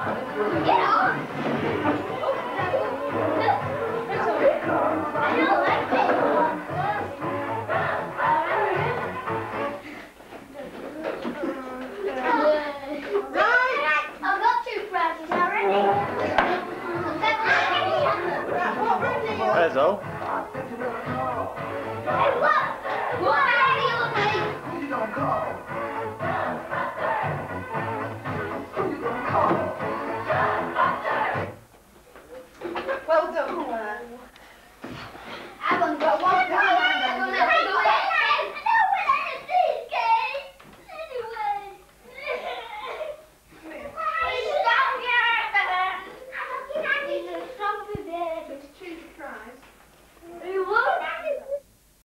Get on! I don't like it. Right! I've got 2 prizes already. There's all.